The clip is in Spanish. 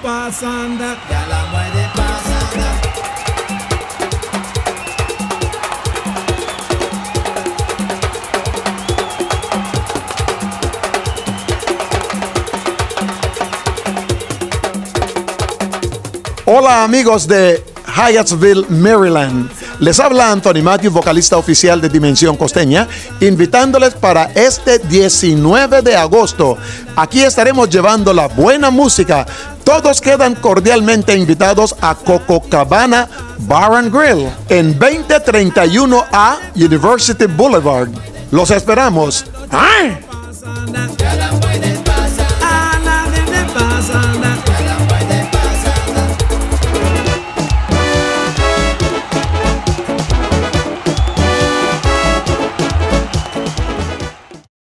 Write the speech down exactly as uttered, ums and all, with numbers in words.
pasando, ya la muere pasando. Hola amigos de Hyattsville, Maryland. Les habla Anthony Matthews, vocalista oficial de Dimensión Costeña, invitándoles para este diecinueve de agosto. Aquí estaremos llevando la buena música. Todos quedan cordialmente invitados a Cococabana Bar and Grill en veinte treinta y uno A University Boulevard. Los esperamos. ¡Ay!